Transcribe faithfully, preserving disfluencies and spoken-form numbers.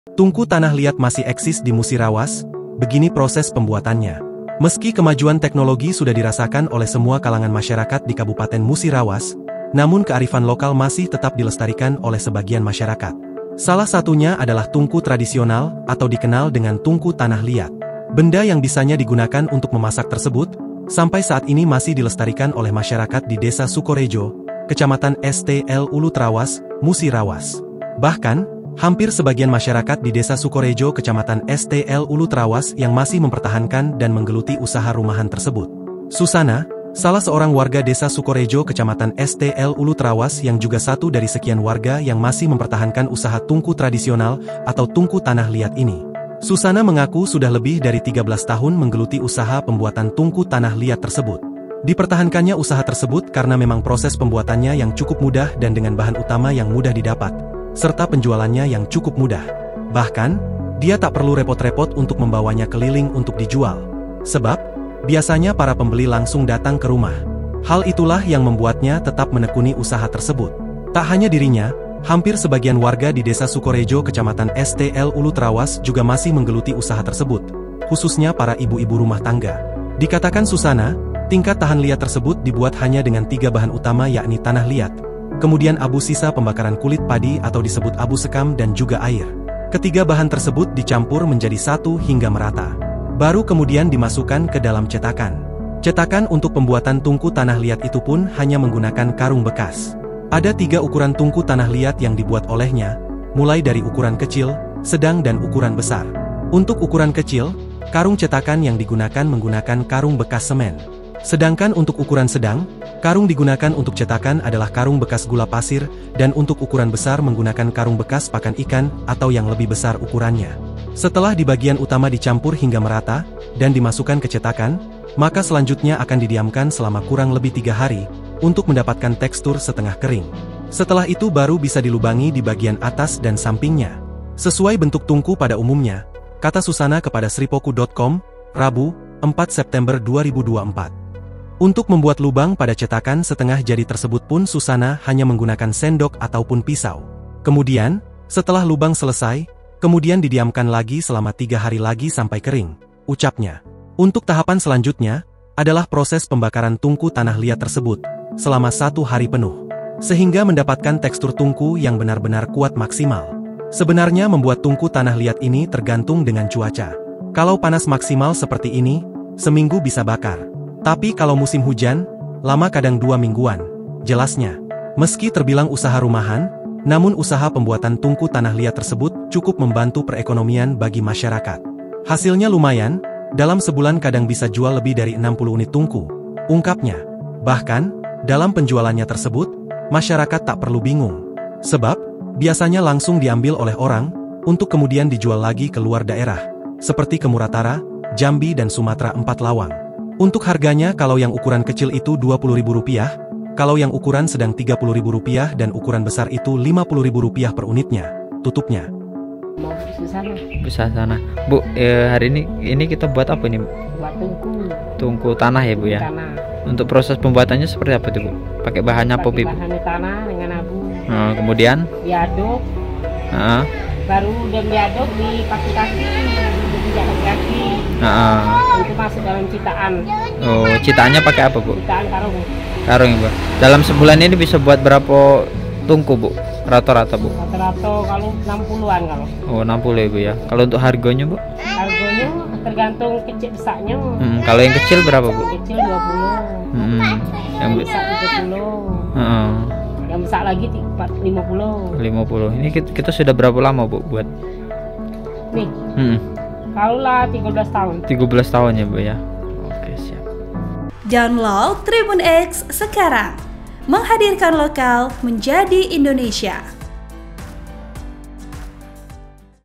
Tungku tanah liat masih eksis di Musirawas, begini proses pembuatannya. Meski kemajuan teknologi sudah dirasakan oleh semua kalangan masyarakat di Kabupaten Musirawas, namun kearifan lokal masih tetap dilestarikan oleh sebagian masyarakat. Salah satunya adalah tungku tradisional atau dikenal dengan tungku tanah liat. Benda yang bisanya digunakan untuk memasak tersebut, sampai saat ini masih dilestarikan oleh masyarakat di Desa Sukorejo, Kecamatan S T L Ulu Trawas, Musirawas. Bahkan, hampir sebagian masyarakat di Desa Sukorejo, Kecamatan S T L Ulu Trawas yang masih mempertahankan dan menggeluti usaha rumahan tersebut. Susana, salah seorang warga Desa Sukorejo, Kecamatan S T L Ulu Trawas yang juga satu dari sekian warga yang masih mempertahankan usaha tungku tradisional atau tungku tanah liat ini. Susana mengaku sudah lebih dari tiga belas tahun menggeluti usaha pembuatan tungku tanah liat tersebut. Dipertahankannya usaha tersebut karena memang proses pembuatannya yang cukup mudah dan dengan bahan utama yang mudah didapat, serta penjualannya yang cukup mudah. Bahkan, dia tak perlu repot-repot untuk membawanya keliling untuk dijual. Sebab, biasanya para pembeli langsung datang ke rumah. Hal itulah yang membuatnya tetap menekuni usaha tersebut. Tak hanya dirinya, hampir sebagian warga di Desa Sukorejo, Kecamatan S T L Ulu Trawas juga masih menggeluti usaha tersebut, khususnya para ibu-ibu rumah tangga. Dikatakan Susana, tingkat tahan liat tersebut dibuat hanya dengan tiga bahan utama yakni tanah liat, kemudian abu sisa pembakaran kulit padi atau disebut abu sekam dan juga air. Ketiga bahan tersebut dicampur menjadi satu hingga merata. Baru kemudian dimasukkan ke dalam cetakan. Cetakan untuk pembuatan tungku tanah liat itu pun hanya menggunakan karung bekas. Ada tiga ukuran tungku tanah liat yang dibuat olehnya, mulai dari ukuran kecil, sedang dan ukuran besar. Untuk ukuran kecil, karung cetakan yang digunakan menggunakan karung bekas semen. Sedangkan untuk ukuran sedang, karung digunakan untuk cetakan adalah karung bekas gula pasir, dan untuk ukuran besar menggunakan karung bekas pakan ikan atau yang lebih besar ukurannya. Setelah di bagian utama dicampur hingga merata, dan dimasukkan ke cetakan, maka selanjutnya akan didiamkan selama kurang lebih tiga hari, untuk mendapatkan tekstur setengah kering. Setelah itu baru bisa dilubangi di bagian atas dan sampingnya. Sesuai bentuk tungku pada umumnya, kata Susana kepada sripoku titik com, Rabu, empat September dua ribu dua puluh empat. Untuk membuat lubang pada cetakan setengah jadi tersebut pun Susana hanya menggunakan sendok ataupun pisau. Kemudian, setelah lubang selesai, kemudian didiamkan lagi selama tiga hari lagi sampai kering, ucapnya. Untuk tahapan selanjutnya, adalah proses pembakaran tungku tanah liat tersebut, selama satu hari penuh, sehingga mendapatkan tekstur tungku yang benar-benar kuat maksimal. Sebenarnya membuat tungku tanah liat ini tergantung dengan cuaca. Kalau panas maksimal seperti ini, seminggu bisa bakar. Tapi kalau musim hujan, lama kadang dua mingguan. Jelasnya, meski terbilang usaha rumahan, namun usaha pembuatan tungku tanah liat tersebut cukup membantu perekonomian bagi masyarakat. Hasilnya lumayan, dalam sebulan kadang bisa jual lebih dari enam puluh unit tungku, ungkapnya. Bahkan, dalam penjualannya tersebut, masyarakat tak perlu bingung. Sebab, biasanya langsung diambil oleh orang, untuk kemudian dijual lagi ke luar daerah, seperti ke Muratara, Jambi dan Sumatera Empat Lawang. Untuk harganya kalau yang ukuran kecil itu dua puluh ribu rupiah, kalau yang ukuran sedang tiga puluh ribu rupiah dan ukuran besar itu lima puluh ribu rupiah per unitnya, tutupnya. Mau Susana. Bisa sana. Bu, eh, hari ini ini kita buat apa ini? Buat tungku. Tungku tanah ya Bu ya? Tanah. Untuk proses pembuatannya seperti apa tuh Bu? Pakai bahannya apa Bu? Bahan tanah dengan abu. Nah, kemudian? Diaduk. Nah. Baru udah diaduk di kaki-kaki, di kaki-kaki. Nah. Itu masuk dalam citaan. Oh, citaannya pakai apa Bu? Citaan karung. Karung ya Bu. Dalam sebulan ini bisa buat berapa tungku Bu? Rata-rata Bu? Rata-rata kalau enam puluhan kalau. Oh, enam puluh ya Bu ya. Kalau untuk harganya Bu? Harganya tergantung kecil besarnya. Hmm, kalau yang kecil berapa Bu? Kecil dua puluh. Hmm, yang besar tiga puluh. Uh, Yang besar lagi lima puluh. lima puluh. Ini kita, kita sudah berapa lama Bu buat? Nih. Hmm. Kalau lah tiga belas tahun. tiga belas tahun ya Bu ya. Oke, siap. Download Tribun X sekarang. Menghadirkan lokal menjadi Indonesia.